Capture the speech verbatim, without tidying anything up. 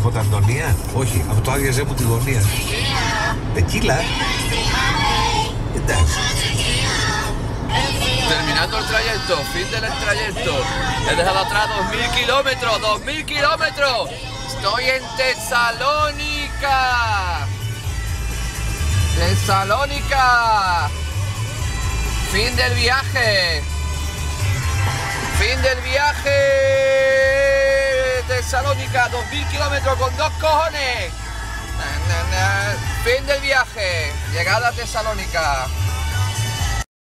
από τα Αντωνία. Όχι, από το Άγια Ζέμου τη γωνία. Τεκίλα. Εντάξει. Terminando el trayecto, fin del trayecto. He dejado atrás dos mil kilómetros, dos mil kilómetros. Estoy en Tesalónica. Tesalónica. Fin del viaje. Fin del viaje. Tesalónica, dos mil kilómetros con dos cojones. Fin del viaje. Llegada a Tesalónica.